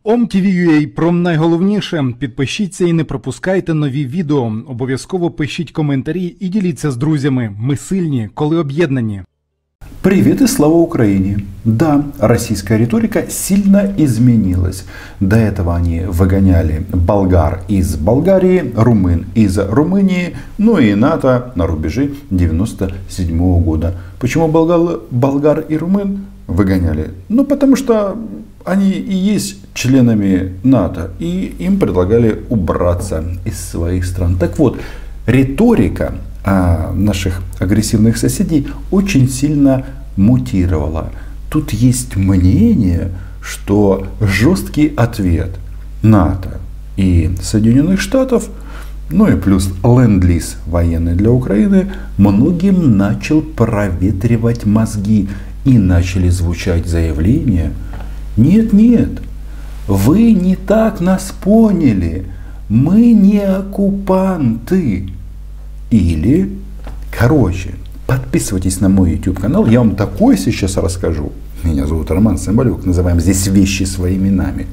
OMTV.ua про найголовніше. Підпишіться і не пропускайте нові відео. Обов'язково пишіть коментарі і діліться з друзями. Ми сильні, коли об'єднані. Привет и слава Украине! Да, российская риторика сильно изменилась. До этого они выгоняли болгар из Болгарии, румын из Румынии, ну и НАТО на рубеже 1997 года. Почему болгар и румын выгоняли? Ну, потому что они и есть членами НАТО, и им предлагали убраться из своих стран. Так вот, риторика наших агрессивных соседей очень сильно мутировала. Тут есть мнение, что жесткий ответ НАТО и Соединенных Штатов, ну и плюс ленд-лиз военный для Украины, многим начал проветривать мозги. И начали звучать заявления: нет, вы не так нас поняли, мы не оккупанты. Или, подписывайтесь на мой YouTube канал, я вам такое сейчас расскажу. Меня зовут Роман Самбалюк, называем здесь вещи своими именами.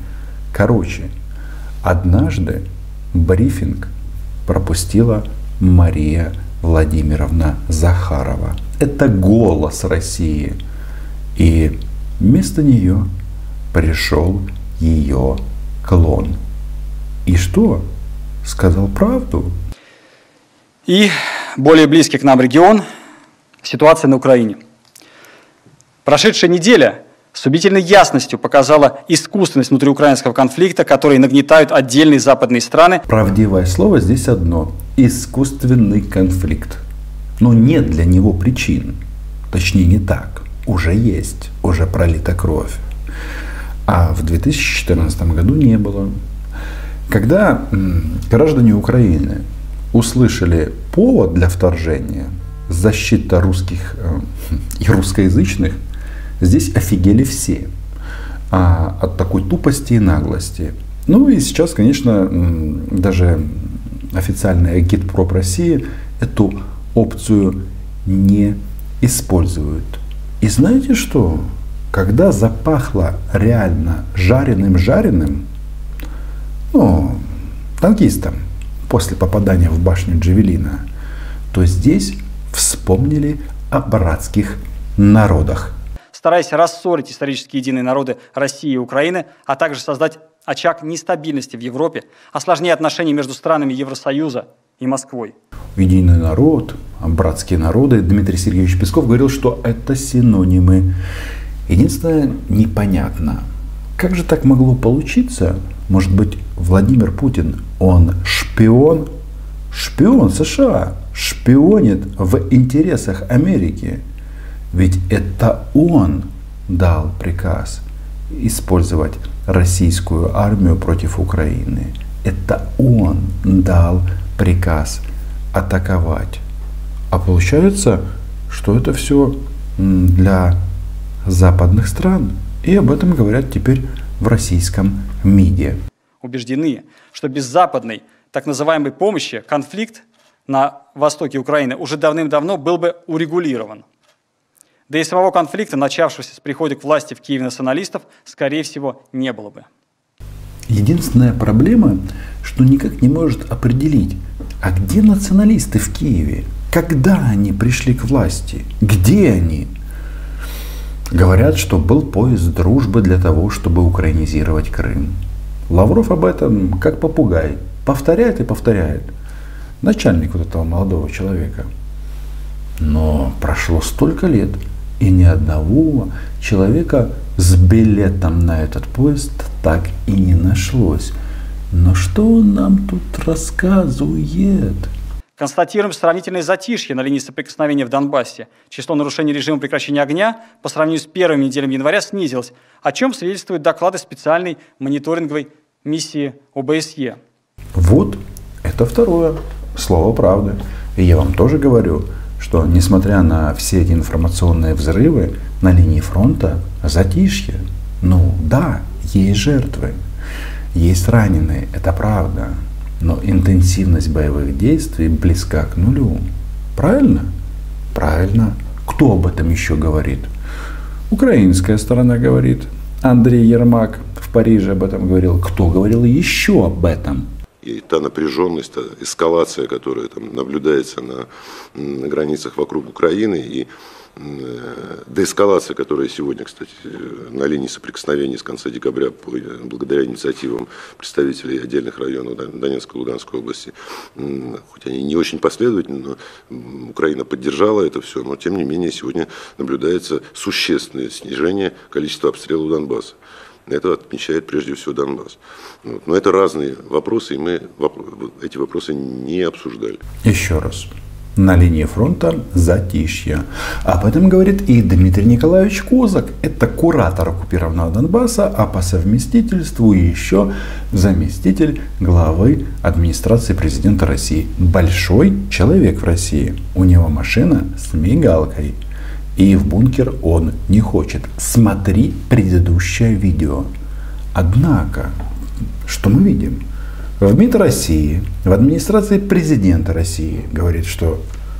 Однажды брифинг пропустила Мария Владимировна Захарова. Это голос России. И вместо нее пришел ее клон. И что? Сказал правду. И более близкий к нам регион – ситуация на Украине. Прошедшая неделя с убедительной ясностью показала искусственность внутриукраинского конфликта, который нагнетают отдельные западные страны. Правдивое слово здесь одно – искусственный конфликт. Но нет для него причин. Точнее, не так. Уже есть, уже пролита кровь. А в 2014 году не было. Когда граждане Украины услышали повод для вторжения, защита русских и русскоязычных, здесь офигели все от такой тупости и наглости. Ну и сейчас, конечно, даже официальный агитпроп России эту опцию не используют. И знаете что? Когда запахло реально жареным, танкистам, после попадания в башню Джавелина, то здесь вспомнили о братских народах. Стараясь рассорить исторически единые народы России и Украины, а также создать очаг нестабильности в Европе, осложняя отношения между странами Евросоюза и Москвой. Единый народ, братские народы. Дмитрий Сергеевич Песков говорил, что это синонимы. Единственное, непонятно, как же так могло получиться? Может быть, Владимир Путин, он шпион? Шпион США, шпионит в интересах Америки. Ведь это он дал приказ использовать российскую армию против Украины. Это он дал приказ атаковать. А получается, что это все для западных стран. И об этом говорят теперь в российском МИДе. Убеждены, что без западной так называемой помощи конфликт на востоке Украины уже давным-давно был бы урегулирован. Да и самого конфликта, начавшегося с прихода к власти в Киеве националистов, скорее всего, не было бы. Единственная проблема, что никак не может определить, а где националисты в Киеве? Когда они пришли к власти? Где они? Говорят, что был поезд дружбы для того, чтобы украинизировать Крым. Лавров об этом как попугай повторяет и повторяет. Начальник вот этого молодого человека. Но прошло столько лет, и ни одного человека с билетом на этот поезд так и не нашлось. Но что он нам тут рассказывает? Констатируем сравнительное затишье на линии соприкосновения в Донбассе. Число нарушений режима прекращения огня по сравнению с первыми неделями января снизилось, о чем свидетельствуют доклады специальной мониторинговой миссии ОБСЕ. Вот это второе слово правды. И я вам тоже говорю, что несмотря на все эти информационные взрывы на линии фронта, затишье. Ну да, есть жертвы, есть раненые, это правда. Но интенсивность боевых действий близка к нулю. Правильно? Правильно. Кто об этом еще говорит? Украинская сторона говорит. Андрей Ермак в Париже об этом говорил. Кто говорил еще об этом? И та напряженность, та эскалация, которая там наблюдается на границах вокруг Украины, и деэскалация, которая сегодня, кстати, на линии соприкосновения с конца декабря, благодаря инициативам представителей отдельных районов Донецкой и Луганской области, хоть они не очень последовательны, но Украина поддержала это все, но тем не менее сегодня наблюдается существенное снижение количества обстрелов Донбасса. Это отмечает прежде всего Донбасс. Но это разные вопросы, и мы эти вопросы не обсуждали. Еще раз. На линии фронта затишье. Об этом говорит и Дмитрий Николаевич Козак. Это куратор оккупированного Донбасса, а по совместительству еще заместитель главы администрации президента России. Большой человек в России. У него машина с мигалкой. И в бункер он не хочет. Смотри предыдущее видео. Однако, что мы видим? В МИД России, в администрации президента России говорит, что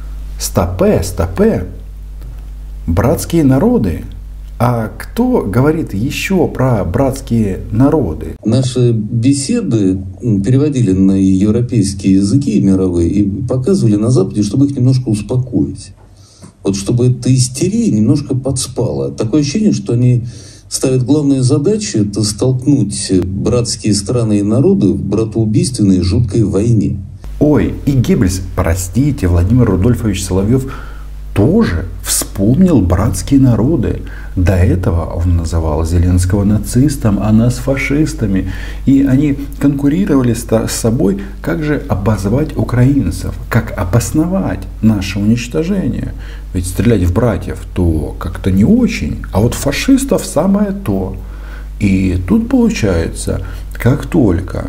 стопе, братские народы. А кто говорит еще про братские народы? Наши беседы переводили на европейские языки мировые и показывали на Западе, чтобы их немножко успокоить. Вот чтобы эта истерия немножко подспала. Такое ощущение, что они ставят главную задачу — это столкнуть братские страны и народы в братоубийственной жуткой войне. Ой, и Геббельс, простите, Владимир Рудольфович Соловьев тоже вспомнил братские народы. До этого он называл Зеленского нацистом, а нас фашистами. И они конкурировали с собой, как же обозвать украинцев, как обосновать наше уничтожение. Ведь стрелять в братьев то как-то не очень, а вот фашистов самое то. И тут получается, как только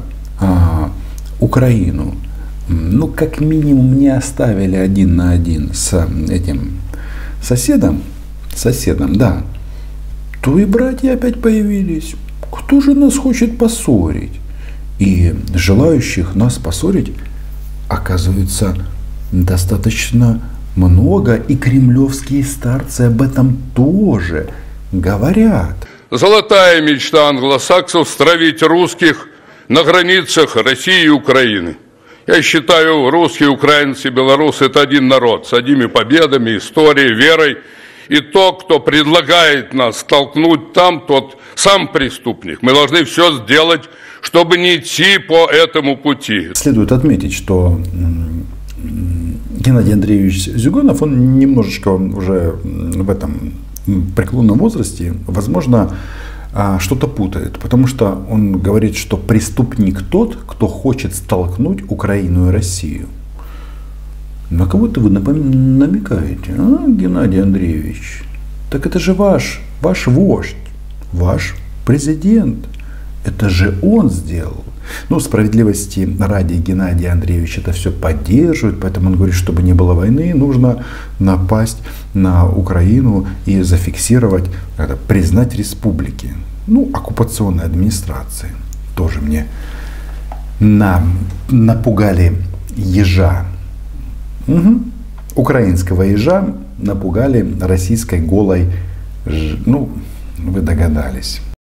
Украину, ну как минимум не оставили 1 на 1 с этим соседом, да, то и братья опять появились. Кто же нас хочет поссорить? И желающих нас поссорить оказывается достаточно много, и кремлевские старцы об этом тоже говорят. Золотая мечта англосаксов — стравить русских на границах России и Украины. Я считаю, русские, украинцы, белорусы — это один народ с одними победами, историей, верой. И тот, кто предлагает нас столкнуть там, тот сам преступник. Мы должны все сделать, чтобы не идти по этому пути. Следует отметить, что Геннадий Андреевич Зюганов, он немножечко уже в этом преклонном возрасте, возможно, что-то путает. Потому что он говорит, что преступник тот, кто хочет столкнуть Украину и Россию. На кого-то вы намекаете, Геннадий Андреевич? Так это же ваш вождь, ваш президент. Это же он сделал. Ну, справедливости ради, Геннадий Андреевич это все поддерживает, поэтому он говорит, чтобы не было войны, нужно напасть на Украину и зафиксировать, признать республики. Ну, оккупационной администрации. Тоже мне напугали ежа. Украинского ежа напугали российской голой, ну, вы догадались.